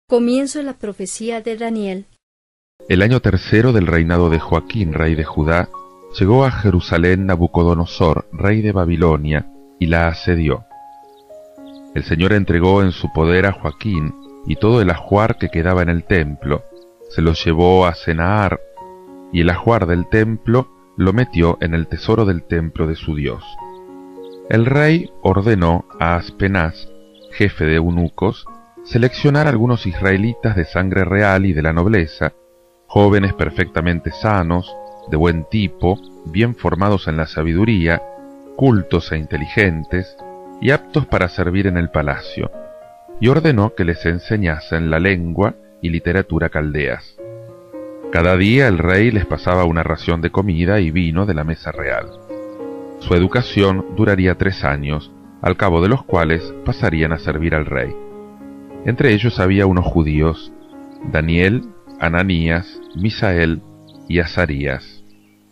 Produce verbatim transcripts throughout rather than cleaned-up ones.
Comienzo de la profecía de Daniel. El año tercero del reinado de Joaquín, rey de Judá, llegó a Jerusalén Nabucodonosor, rey de Babilonia, y la asedió. El Señor entregó en su poder a Joaquín y todo el ajuar que quedaba en el templo, se los llevó a Sennaar, y el ajuar del templo lo metió en el tesoro del templo de su Dios. El rey ordenó a Aspenaz, jefe de eunucos, seleccionar algunos israelitas de sangre real y de la nobleza, jóvenes perfectamente sanos, de buen tipo, bien formados en la sabiduría, cultos e inteligentes, y aptos para servir en el palacio, y ordenó que les enseñasen la lengua y literatura caldeas. Cada día el rey les pasaba una ración de comida y vino de la mesa real. Su educación duraría tres años, al cabo de los cuales pasarían a servir al rey. Entre ellos había unos judíos, Daniel, Ananías, Misael y Azarías.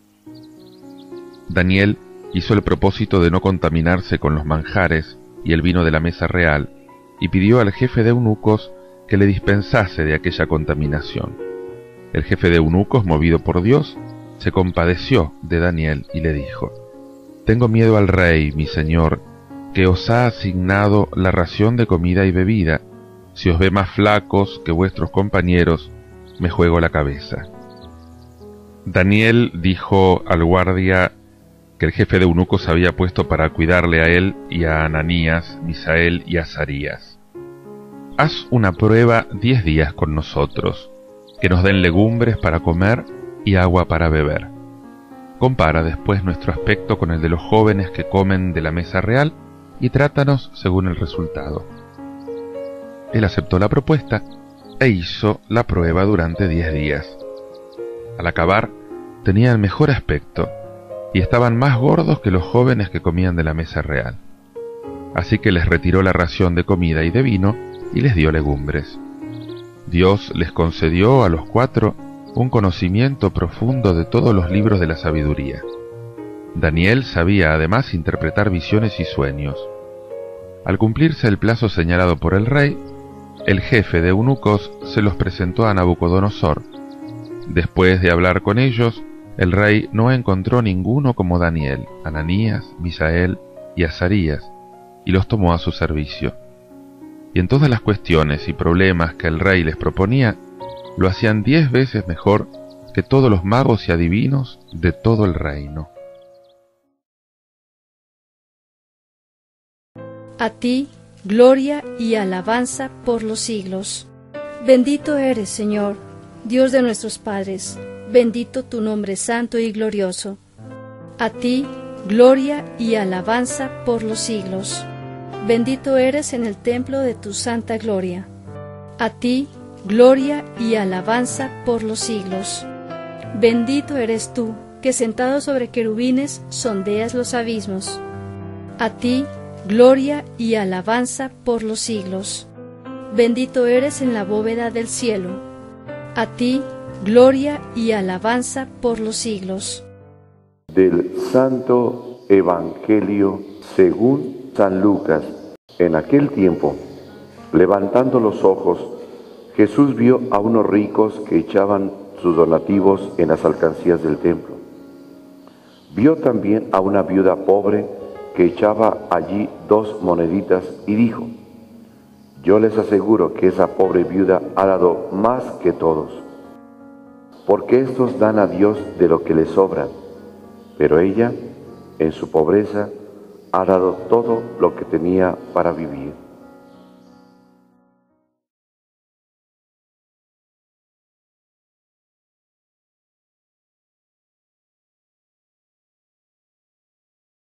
Daniel hizo el propósito de no contaminarse con los manjares y el vino de la mesa real, y pidió al jefe de eunucos que le dispensase de aquella contaminación. El jefe de eunucos, movido por Dios, se compadeció de Daniel y le dijo: «Tengo miedo al rey, mi señor, que os ha asignado la ración de comida y bebida. Si os ve más flacos que vuestros compañeros, me juego la cabeza». Daniel dijo al guardia que el jefe de eunucos había puesto para cuidarle a él y a Ananías, Misael y Azarías: «Haz una prueba diez días con nosotros, que nos den legumbres para comer y agua para beber. Compara después nuestro aspecto con el de los jóvenes que comen de la mesa real y trátanos según el resultado». Él aceptó la propuesta e hizo la prueba durante diez días. Al acabar, tenían mejor aspecto y estaban más gordos que los jóvenes que comían de la mesa real. Así que les retiró la ración de comida y de vino y les dio legumbres. Dios les concedió a los cuatro un conocimiento profundo de todos los libros de la sabiduría. Daniel sabía además interpretar visiones y sueños. Al cumplirse el plazo señalado por el rey, el jefe de eunucos se los presentó a Nabucodonosor. Después de hablar con ellos, el rey no encontró ninguno como Daniel, Ananías, Misael y Azarías, y los tomó a su servicio. Y en todas las cuestiones y problemas que el rey les proponía, lo hacían diez veces mejor que todos los magos y adivinos de todo el reino. A ti, gloria y alabanza por los siglos. Bendito eres, Señor, Dios de nuestros padres, bendito tu nombre santo y glorioso. A ti, gloria y alabanza por los siglos. Bendito eres en el templo de tu santa gloria. A ti, gloria y alabanza por los siglos. Bendito eres tú, que sentado sobre querubines sondeas los abismos. A ti, gloria y alabanza por los siglos. Bendito eres en la bóveda del cielo. A ti, gloria y alabanza por los siglos. Del Santo Evangelio según San Lucas. En aquel tiempo, levantando los ojos, Jesús vio a unos ricos que echaban sus donativos en las alcancías del templo. Vio también a una viuda pobre que echaba allí dos moneditas y dijo: «Yo les aseguro que esa pobre viuda ha dado más que todos, porque estos dan a Dios de lo que les sobra, pero ella, en su pobreza, ha dado todo lo que tenía para vivir».